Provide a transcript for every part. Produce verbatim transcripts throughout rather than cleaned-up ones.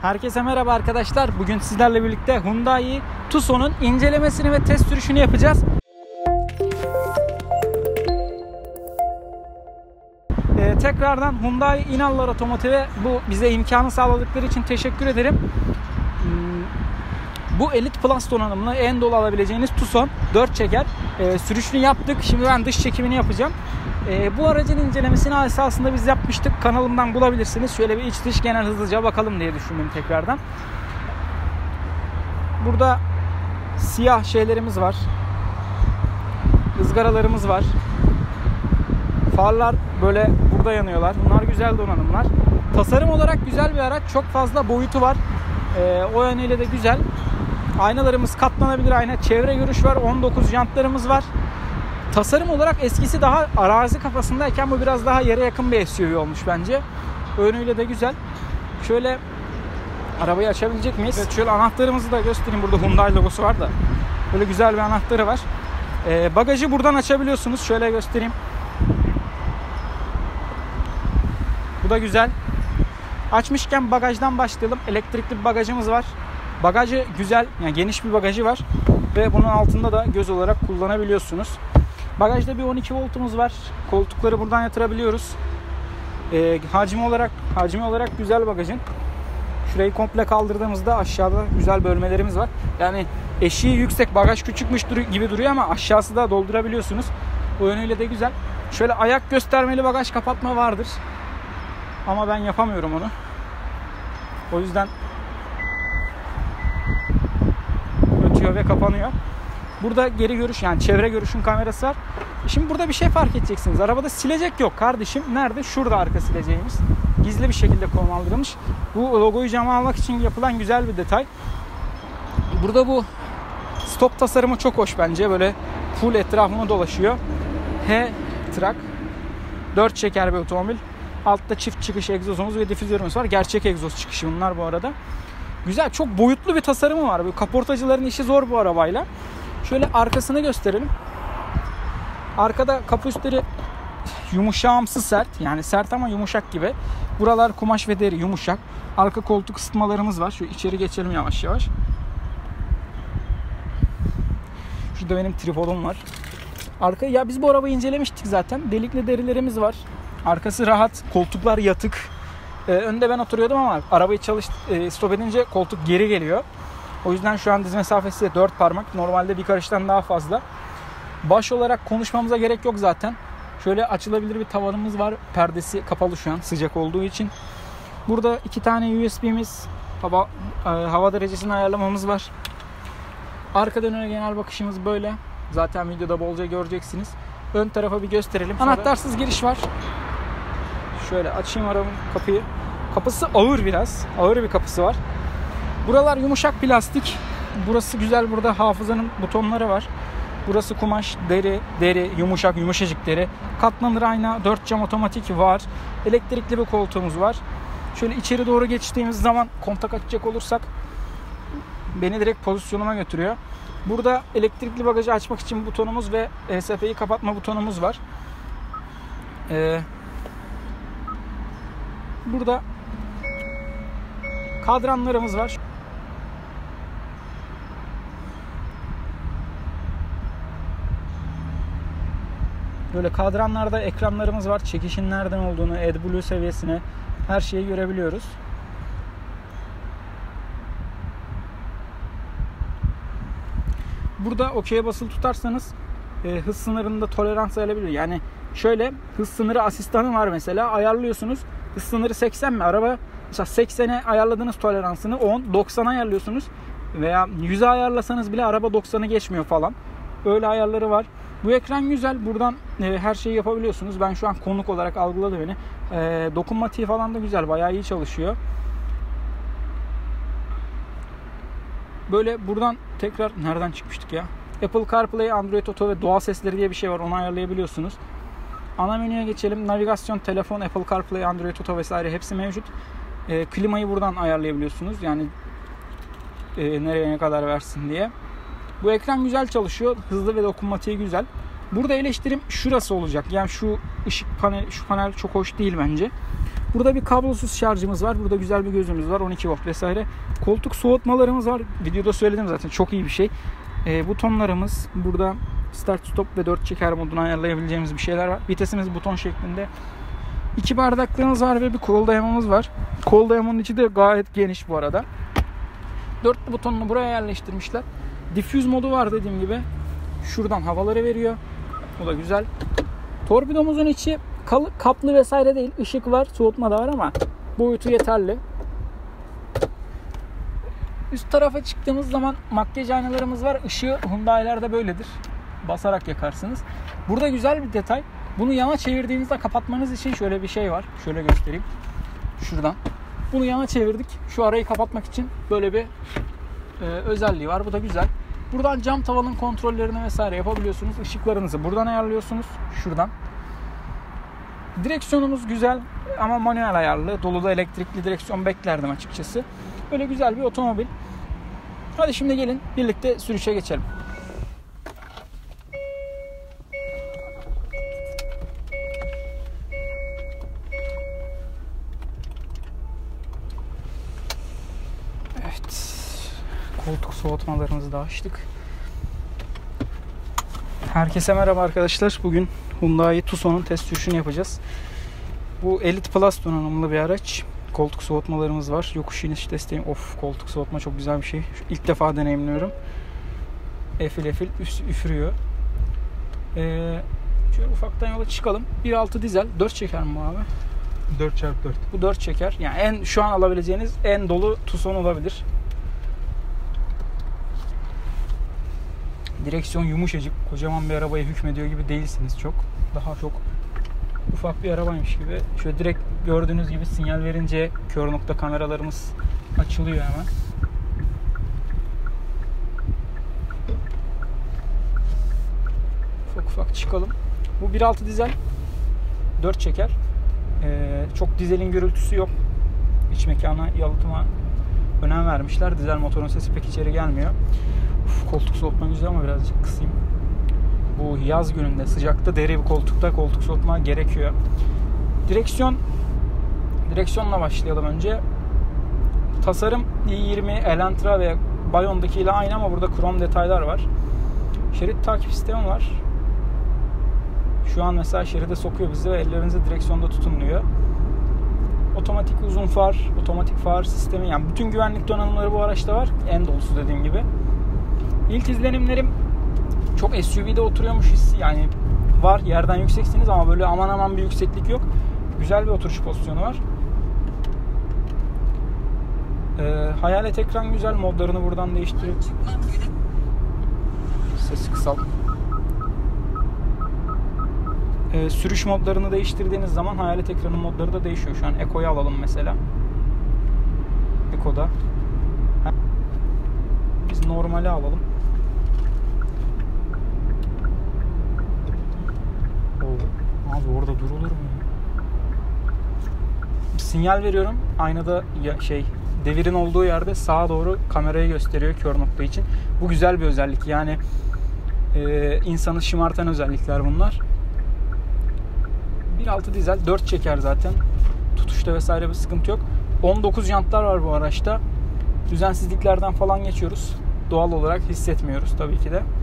Herkese merhaba arkadaşlar. Bugün sizlerle birlikte Hyundai Tucson'un incelemesini ve test sürüşünü yapacağız. Ee, tekrardan Hyundai İnallar Otomotiv'e bu bize imkanı sağladıkları için teşekkür ederim. Hmm, bu Elite Plus donanımlı en dolu alabileceğiniz Tucson dört çeker. Ee, sürüşünü yaptık. Şimdi ben dış çekimini yapacağım. Ee, bu aracın incelemesini esasında biz yapmıştık. Kanalımdan bulabilirsiniz. Şöyle bir iç dış genel hızlıca bakalım diye düşündüm tekrardan. Burada siyah şeylerimiz var. Izgaralarımız var. Farlar böyle burada yanıyorlar. Bunlar güzel donanımlar. Tasarım olarak güzel bir araç. Çok fazla boyutu var. Ee, o yönüyle de güzel. Aynalarımız katlanabilir ayna. Çevre görüş var. on dokuz jantlarımız var. Tasarım olarak eskisi daha arazi kafasındayken bu biraz daha yere yakın bir S U V olmuş bence. Önüyle de güzel. Şöyle arabayı açabilecek miyiz? Evet, şöyle anahtarımızı da göstereyim. Burada Hyundai logosu var da. Böyle güzel bir anahtarı var. Ee, bagajı buradan açabiliyorsunuz. Şöyle göstereyim. Bu da güzel. Açmışken bagajdan başlayalım. Elektrikli bir bagajımız var. Bagajı güzel. Yani geniş bir bagajı var. Ve bunun altında da göz olarak kullanabiliyorsunuz. Bagajda bir on iki voltumuz var. Koltukları buradan yatırabiliyoruz. Ee, hacmi olarak hacmi olarak güzel bagajın. Şurayı komple kaldırdığımızda aşağıda güzel bölmelerimiz var. Yani eşiği yüksek, bagaj küçükmüş gibi duruyor ama aşağısı da doldurabiliyorsunuz. O yönüyle de güzel. Şöyle ayak göstermeli bagaj kapatma vardır. Ama ben yapamıyorum onu. O yüzden ötüyor ve kapanıyor. Burada geri görüş, yani çevre görüşün kamerası var. Şimdi burada bir şey fark edeceksiniz. Arabada silecek yok kardeşim. Nerede? Şurada arka sileceğimiz. Gizli bir şekilde konumlandırılmış. Bu logoyu cama almak için yapılan güzel bir detay. Burada bu stop tasarımı çok hoş bence. Böyle full etrafına dolaşıyor. H-Track. dört çeker bir otomobil. Altta çift çıkış egzozumuz ve difüzörümüz var. Gerçek egzoz çıkışı bunlar bu arada. Güzel, çok boyutlu bir tasarımı var. Böyle kaportacıların işi zor bu arabayla. Şöyle arkasını gösterelim. Arkada kapı üstleri yumuşağımsı sert. Yani sert ama yumuşak gibi. Buralar kumaş ve deri yumuşak. Arka koltuk ısıtmalarımız var. Şöyle içeri geçelim yavaş yavaş. Şurada benim tripodum var. Arka, ya biz bu arabayı incelemiştik zaten. Delikli derilerimiz var. Arkası rahat. Koltuklar yatık. Ee, önde ben oturuyordum ama arabayı çalış, e, stop edince koltuk geri geliyor. O yüzden şu an diz mesafesi dört parmak. Normalde bir karıştan daha fazla. Baş olarak konuşmamıza gerek yok zaten. Şöyle açılabilir bir tavanımız var. Perdesi kapalı şu an sıcak olduğu için. Burada iki tane U S B'miz, hava, e, hava derecesini ayarlamamız var. Arkadan öne genel bakışımız böyle. Zaten videoda bolca göreceksiniz. Ön tarafa bir gösterelim. Sonra... Anahtarsız giriş var. Şöyle açayım arabanın kapıyı. Kapısı ağır biraz. Ağır bir kapısı var. Buralar yumuşak plastik. Burası güzel. Burada hafızanın butonları var. Burası kumaş, deri, deri, yumuşak, yumuşacık deri. Katlanır ayna, dört cam otomatik var. Elektrikli bir koltuğumuz var. Şöyle içeri doğru geçtiğimiz zaman kontak açacak olursak beni direkt pozisyonuma götürüyor. Burada elektrikli bagajı açmak için butonumuz ve E S P'yi kapatma butonumuz var. Ee, burada kadranlarımız var. Böyle kadranlarda ekranlarımız var. Çekişin nereden olduğunu, AdBlue seviyesine her şeyi görebiliyoruz. Burada okey'e basılı tutarsanız e, hız sınırında tolerans ayarlayabilir. Yani şöyle hız sınırı asistanı var mesela. Ayarlıyorsunuz. Hız sınırı seksen mi? Araba mesela seksene ayarladığınız toleransını on, doksana ayarlıyorsunuz. Veya yüze ayarlasanız bile araba doksanı geçmiyor falan. Öyle ayarları var. Bu ekran güzel. Buradan e, her şeyi yapabiliyorsunuz. Ben şu an konuk olarak algıladı beni. E, dokunmatiği falan da güzel. Bayağı iyi çalışıyor. Böyle buradan tekrar nereden çıkmıştık ya? Apple CarPlay, Android Auto ve doğal sesleri diye bir şey var. Onu ayarlayabiliyorsunuz. Ana menüye geçelim. Navigasyon, telefon, Apple CarPlay, Android Auto vesaire hepsi mevcut. E, klimayı buradan ayarlayabiliyorsunuz. Yani e, nereye ne kadar versin diye. Bu ekran güzel çalışıyor. Hızlı ve dokunmatiği güzel. Burada eleştirim şurası olacak. Yani şu ışık panel, şu panel çok hoş değil bence. Burada bir kablosuz şarjımız var. Burada güzel bir gözümüz var. on iki volt vesaire. Koltuk soğutmalarımız var. Videoda söyledim zaten. Çok iyi bir şey. E, butonlarımız. Burada start stop ve dört çeker modunu ayarlayabileceğimiz bir şeyler var. Vitesimiz buton şeklinde. İki bardaklığımız var ve bir kol dayamamız var. Kol dayamanın içi de gayet geniş bu arada. Dörtlü butonunu buraya yerleştirmişler. Diffuse modu var dediğim gibi. Şuradan havaları veriyor. Bu da güzel. Torpidomuzun içi kaplı vesaire değil. Işık var, soğutma da var ama boyutu yeterli. Üst tarafa çıktığımız zaman makyaj aynalarımız var. Işığı Hyundai'lerde böyledir. Basarak yakarsınız. Burada güzel bir detay. Bunu yana çevirdiğinizde kapatmanız için şöyle bir şey var. Şöyle göstereyim. Şuradan. Bunu yana çevirdik. Şu arayı kapatmak için böyle bir e, özelliği var. Bu da güzel. Buradan cam tavanın kontrollerini vesaire yapabiliyorsunuz. Işıklarınızı buradan ayarlıyorsunuz. Şuradan. Direksiyonumuz güzel ama manuel ayarlı. Doluda elektrikli direksiyon beklerdim açıkçası. Böyle güzel bir otomobil. Hadi şimdi gelin birlikte sürüşe geçelim. Evet. Koltuk soğutmalarımızı da açtık. Herkese merhaba arkadaşlar. Bugün Hyundai Tucson'un test sürüşünü yapacağız. Bu Elite Plus donanımlı bir araç. Koltuk soğutmalarımız var. Yokuş iniş desteği. Of, koltuk soğutma çok güzel bir şey. İlk defa deneyimliyorum. Efil efil üfürüyor. Ee, şöyle ufaktan yola çıkalım. bir nokta altı dizel. dört çeker mi bu abi? dört çarpı dört. Bu dört çeker. Yani en şu an alabileceğiniz en dolu Tucson olabilir. Direksiyon yumuşacık. Kocaman bir arabaya hükmediyor gibi değilsiniz çok. Daha çok ufak bir arabaymış gibi. Şöyle direkt gördüğünüz gibi sinyal verince kör nokta kameralarımız açılıyor hemen. Ufak ufak çıkalım. Bu bir nokta altı dizel. dört çeker. Ee, çok dizelin gürültüsü yok. İç mekana, yalıtıma önem vermişler. Dizel motorun sesi pek içeri gelmiyor. Uf, koltuk soğutma güzel ama birazcık kısayım. Bu yaz gününde sıcakta deri bir koltukta koltuk soğutma gerekiyor. Direksiyon direksiyonla başlayalım önce. Tasarım i yirmi, Elantra ve Bayon'daki ile aynı ama burada krom detaylar var. Şerit takip sistemi var. Şu an mesela şeride sokuyor bizi ve ellerinizi direksiyonda tutun diyor. Otomatik uzun far, otomatik far sistemi, yani bütün güvenlik donanımları bu araçta var. En dolusu dediğim gibi. İlk izlenimlerim çok S U V'de oturuyormuş hissi, yani var, yerden yükseksiniz ama böyle aman aman bir yükseklik yok. Güzel bir oturuş pozisyonu var. Ee, hayalet ekran güzel, modlarını buradan değiştirip sesi kısalt. Ee, sürüş modlarını değiştirdiğiniz zaman hayalet ekranın modları da değişiyor. Şu an Eco'yu alalım mesela. Eco'da. Biz normali alalım. Oo, abi orada durulur mu? Sinyal veriyorum. Aynada ya şey devirin olduğu yerde sağa doğru kamerayı gösteriyor kör nokta için. Bu güzel bir özellik. Yani e, insanı şımartan özellikler bunlar. bir nokta altı dizel, dört çeker zaten. Tutuşta vesaire bir sıkıntı yok. on dokuz jantlar var bu araçta. Düzensizliklerden falan geçiyoruz. Doğal olarak hissetmiyoruz tabii ki de.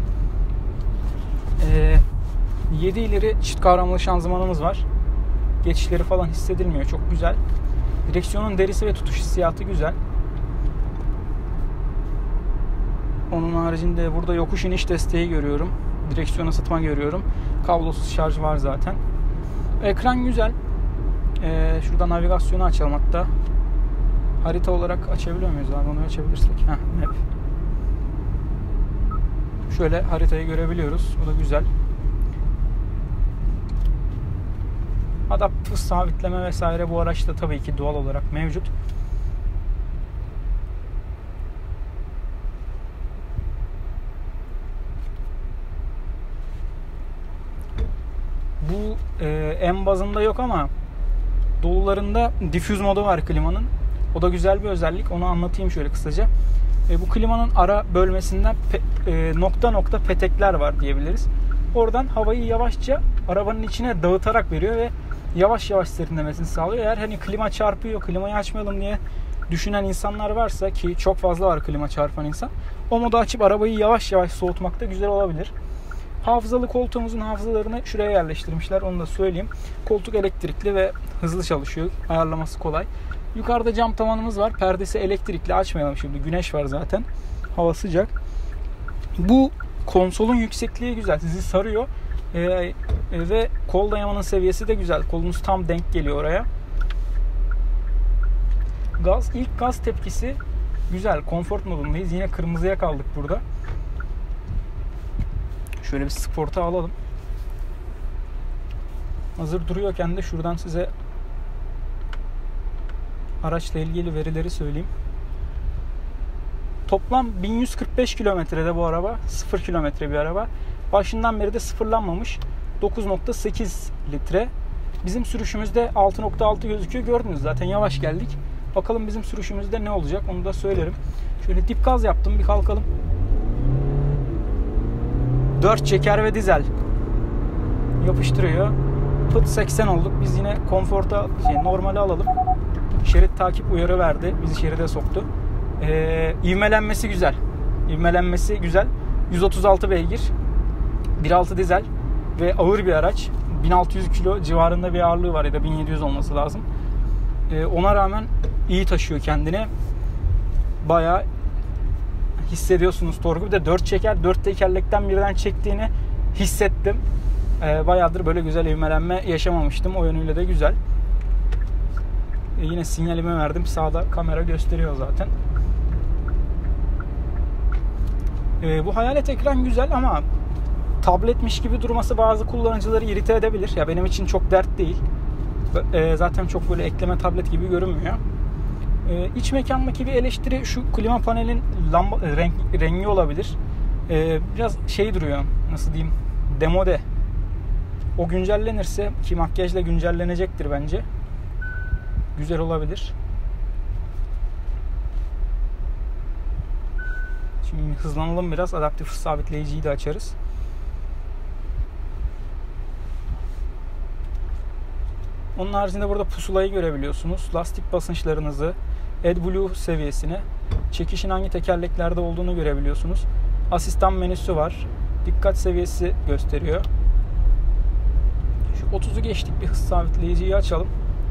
Ee, yedi ileri çift kavramlı şanzımanımız var. Geçişleri falan hissedilmiyor. Çok güzel. Direksiyonun derisi ve tutuş hissiyatı güzel. Onun haricinde burada yokuş iniş desteği görüyorum. Direksiyon ısıtma görüyorum. Kablosuz şarj var zaten. Ekran güzel. Ee, şurada navigasyonu açalım hatta. Harita olarak açabiliyor muyuz abi? Onu açabilirsek. Heh, map. Şöyle haritayı görebiliyoruz. O da güzel. Adaptif sabitleme vesaire bu araçta tabii ki doğal olarak mevcut. Bu e, en bazında yok ama dolularında diffuse modu var klimanın. O da güzel bir özellik. Onu anlatayım şöyle kısaca. E, bu klimanın ara bölmesinden pe, e, nokta nokta petekler var diyebiliriz. Oradan havayı yavaşça arabanın içine dağıtarak veriyor ve yavaş yavaş serinlemesini sağlıyor. Eğer hani klima çarpıyor, klimayı açmayalım diye düşünen insanlar varsa, ki çok fazla var klima çarpan insan, o modu açıp arabayı yavaş yavaş soğutmak da güzel olabilir. Hafızalı koltuğumuzun hafızalarını şuraya yerleştirmişler, onu da söyleyeyim. Koltuk elektrikli ve hızlı çalışıyor. Ayarlaması kolay. Yukarıda cam tavanımız var. Perdesi elektrikli. Açmayalım şimdi. Güneş var zaten. Hava sıcak. Bu konsolun yüksekliği güzel. Sizi sarıyor. Ee, ve kol dayamanın seviyesi de güzel. Kolunuz tam denk geliyor oraya. Gaz, ilk gaz tepkisi güzel. Konfor modundayız. Yine kırmızıya kaldık burada. Şöyle bir sporta alalım. Hazır duruyorken de şuradan size araçla ilgili verileri söyleyeyim. Toplam bin yüz kırk beş kilometrede bu araba. sıfır kilometre bir araba. Başından beri de sıfırlanmamış. dokuz nokta sekiz litre. Bizim sürüşümüzde altı nokta altı gözüküyor. Gördünüz zaten, yavaş geldik. Bakalım bizim sürüşümüzde ne olacak, onu da söylerim. Şöyle dip gaz yaptım, bir kalkalım. dört çeker ve dizel. Yapıştırıyor. Pıt seksen olduk. Biz yine konforta, şey, normali alalım. Şerit takip uyarı verdi. Bizi şeride soktu. Ee, ivmelenmesi güzel. İvmelenmesi güzel. yüz otuz altı beygir. bir nokta altı dizel ve ağır bir araç. bin altı yüz kilo civarında bir ağırlığı var, ya da bin yedi yüz olması lazım. Ee, ona rağmen iyi taşıyor kendini. Bayağı hissediyorsunuz torku. Bir de dört çeker, dört tekerlekten birden çektiğini hissettim. Ee, bayağıdır böyle güzel ivmelenme yaşamamıştım. O yönüyle de güzel. Ee, yine sinyalimi verdim. Sağda kamera gösteriyor zaten. Ee, bu hayalet ekran güzel ama tabletmiş gibi durması bazı kullanıcıları irite edebilir. Ya benim için çok dert değil. Ee, zaten çok böyle ekleme tablet gibi görünmüyor. Ee, iç mekandaki bir eleştiri şu: klima panelin lamba, renk, rengi olabilir. Ee, biraz şey duruyor, nasıl diyeyim, demode. O güncellenirse, ki makyajla güncellenecektir bence, güzel olabilir. Şimdi hızlanalım biraz, adaptif hız sabitleyiciyi de açarız. Onun haricinde burada pusulayı görebiliyorsunuz. Lastik basınçlarınızı, AdBlue seviyesini, çekişin hangi tekerleklerde olduğunu görebiliyorsunuz. Asistan menüsü var. Dikkat seviyesi gösteriyor. Şu otuzu geçtik, bir hız sabitleyiciyi açalım.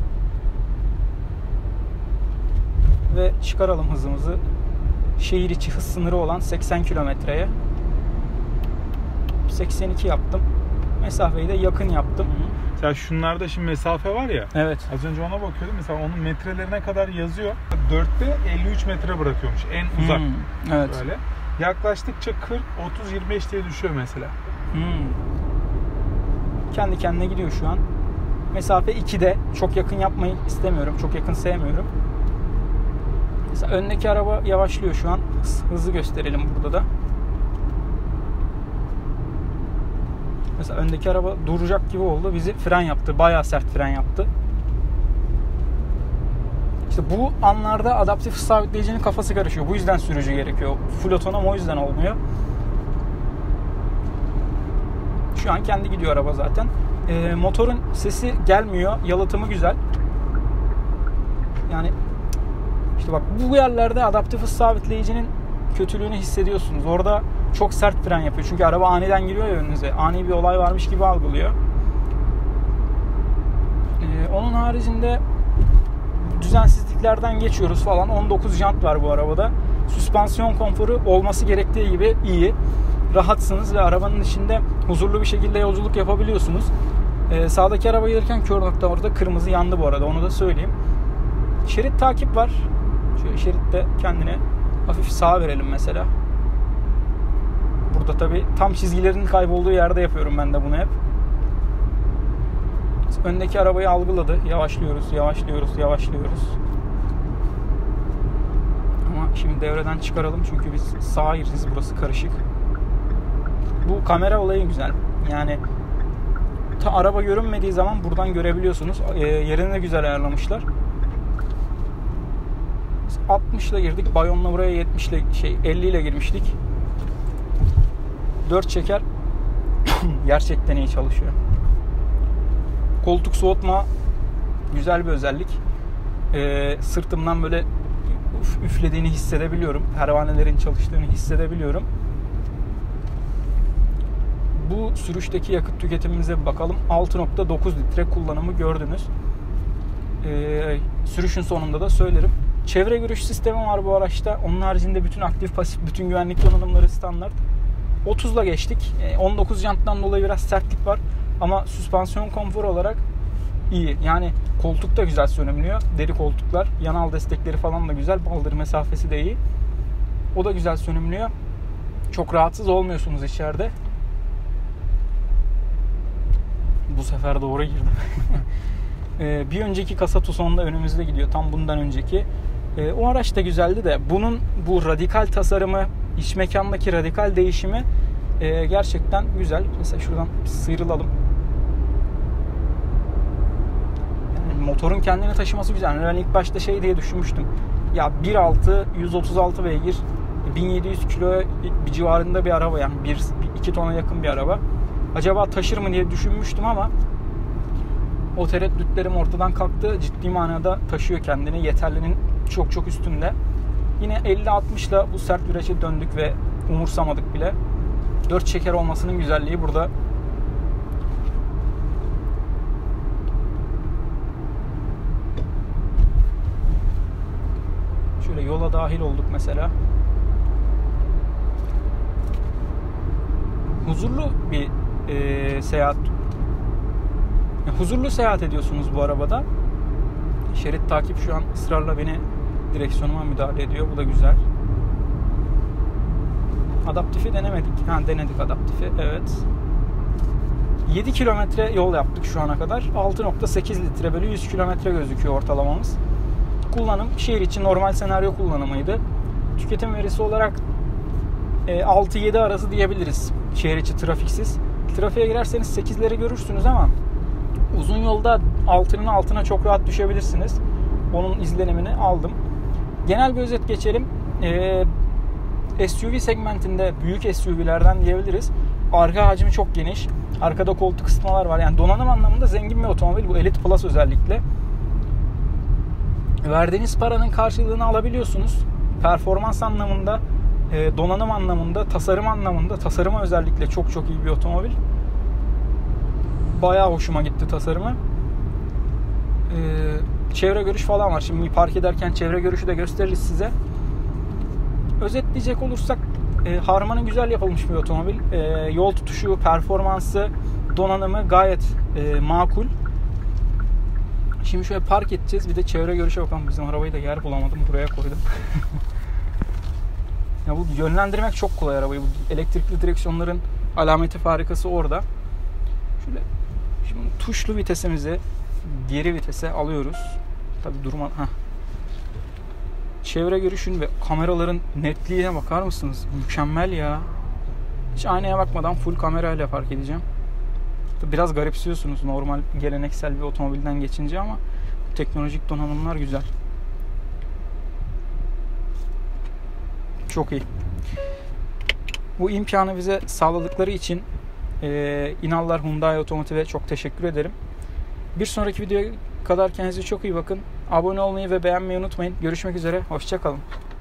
Ve çıkaralım hızımızı. Şehir içi hız sınırı olan seksen kilometreye. seksen iki yaptım. Mesafeyi de yakın yaptım. Ya şunlarda şimdi mesafe var ya. Evet. Az önce ona bakıyordum. Mesela onun metrelerine kadar yazıyor. dörtte elli üç metre bırakıyormuş en uzak. Hmm, evet. Böyle. Yaklaştıkça kırk, otuz, yirmi beş diye düşüyor mesela. Hmm. Kendi kendine gidiyor şu an. Mesafe ikide. Çok yakın yapmayı istemiyorum. Çok yakın sevmiyorum. Mesela öndeki araba yavaşlıyor şu an. Hızı gösterelim burada da. Mesela öndeki araba duracak gibi oldu. Bizi fren yaptı. Bayağı sert fren yaptı. İşte bu anlarda adaptif hız sabitleyicinin kafası karışıyor. Bu yüzden sürücü gerekiyor. Full otonom o yüzden olmuyor. Şu an kendi gidiyor araba zaten. Ee, motorun sesi gelmiyor. Yalıtımı güzel. Yani işte bak, bu yerlerde adaptif hız sabitleyicinin kötülüğünü hissediyorsunuz. Orada çok sert fren yapıyor. Çünkü araba aniden giriyor ya önünüze. Ani bir olay varmış gibi algılıyor. Ee, onun haricinde düzensizliklerden geçiyoruz falan. on dokuz jant var bu arabada. Süspansiyon konforu olması gerektiği gibi iyi. Rahatsınız ve arabanın içinde huzurlu bir şekilde yolculuk yapabiliyorsunuz. Ee, sağdaki araba gelirken kör nokta orada kırmızı yandı bu arada. Onu da söyleyeyim. Şerit takip var. Şöyle şeritte kendine hafif sağa verelim mesela. Burada tabi tam çizgilerin kaybolduğu yerde yapıyorum ben de bunu hep. Öndeki arabayı algıladı. Yavaşlıyoruz, yavaşlıyoruz, yavaşlıyoruz. Ama şimdi devreden çıkaralım çünkü biz sağa gireceğiz. Burası karışık. Bu kamera olayı güzel. Yani ta araba görünmediği zaman buradan görebiliyorsunuz. E, yerini de güzel ayarlamışlar. altmış ile girdik. Bayon'la buraya yetmiş ile şey elli ile girmiştik. dört çeker gerçekten iyi çalışıyor. Koltuk soğutma güzel bir özellik. Ee, sırtımdan böyle üflediğini hissedebiliyorum. Pervanelerin çalıştığını hissedebiliyorum. Bu sürüşteki yakıt tüketimimize bir bakalım. altı nokta dokuz litre kullanımı gördünüz. Ee, sürüşün sonunda da söylerim. Çevre görüş sistemi var bu araçta. Onun haricinde bütün aktif pasif, bütün güvenlik donanımları standart. otuzla geçtik. on dokuz janttan dolayı biraz sertlik var. Ama süspansiyon konforu olarak iyi. Yani koltuk da güzel sönümlüyor. Deri koltuklar. Yanal destekleri falan da güzel. Baldır mesafesi de iyi. O da güzel sönümlüyor. Çok rahatsız olmuyorsunuz içeride. Bu sefer doğru girdim. Bir önceki kasa Tucson'da önümüzde gidiyor. Tam bundan önceki. O araç da güzeldi de bunun bu radikal tasarımı, iç mekandaki radikal değişimi gerçekten güzel. Mesela şuradan sıyrılalım. Yani motorun kendini taşıması güzel. Ben ilk başta şey diye düşünmüştüm. Ya bir nokta altı yüz otuz altı beygir bin yedi yüz kilo bir civarında bir araba, yani bir iki tona yakın bir araba. Acaba taşır mı diye düşünmüştüm ama o tereddütlerim ortadan kalktı. Ciddi manada taşıyor kendini. Yeterlinin çok çok üstünde. Yine elli altmışla bu sert virajı döndük ve umursamadık bile. dört çeker olmasının güzelliği burada. Şöyle yola dahil olduk mesela. Huzurlu bir e, seyahat. Huzurlu seyahat ediyorsunuz bu arabada. Şerit takip şu an ısrarla beni direksiyonuma müdahale ediyor. Bu da güzel. Adaptifi denemedik. Ha, denedik adaptifi. Evet. yedi kilometre yol yaptık şu ana kadar. altı nokta sekiz litre bölü yüz kilometre gözüküyor ortalamamız. Kullanım şehir içi normal senaryo kullanımıydı. Tüketim verisi olarak altı yedi arası diyebiliriz. Şehir içi trafiksiz. Trafiğe girerseniz sekizleri görürsünüz ama uzun yolda altının altına çok rahat düşebilirsiniz. Onun izlenimini aldım. Genel bir özet geçelim. Ee, S U V segmentinde büyük S U V'lerden diyebiliriz. Arka hacmi çok geniş. Arkada koltuk ısıtmalar var. Yani donanım anlamında zengin bir otomobil. Bu Elite Plus özellikle. Verdiğiniz paranın karşılığını alabiliyorsunuz. Performans anlamında, donanım anlamında, tasarım anlamında. Tasarıma özellikle çok çok iyi bir otomobil. Bayağı hoşuma gitti tasarımı. Ee, çevre görüş falan var. Şimdi park ederken çevre görüşü de gösteririz size. Özetleyecek olursak e, harmanı güzel yapılmış bir otomobil. E, yol tutuşu, performansı, donanımı gayet e, makul. Şimdi şöyle park edeceğiz. Bir de çevre görüşe bakalım. Bizim arabayı da yer bulamadım. Buraya koydum. Ya bu yönlendirmek çok kolay arabayı. Bu elektrikli direksiyonların alameti farikası orada. Şöyle şimdi tuşlu vitesimizi geri vitese alıyoruz. Tabi durma. Heh. Çevre görüşün ve kameraların netliğine bakar mısınız? Mükemmel ya. Hiç aynaya bakmadan full kamerayla park edeceğim. Biraz garipsiyorsunuz normal geleneksel bir otomobilden geçince ama teknolojik donanımlar güzel. Çok iyi. Bu imkanı bize sağladıkları için e, İnallar Hyundai Otomotiv'e çok teşekkür ederim. Bir sonraki videoya kadar kendinize çok iyi bakın. Abone olmayı ve beğenmeyi unutmayın. Görüşmek üzere. Hoşça kalın.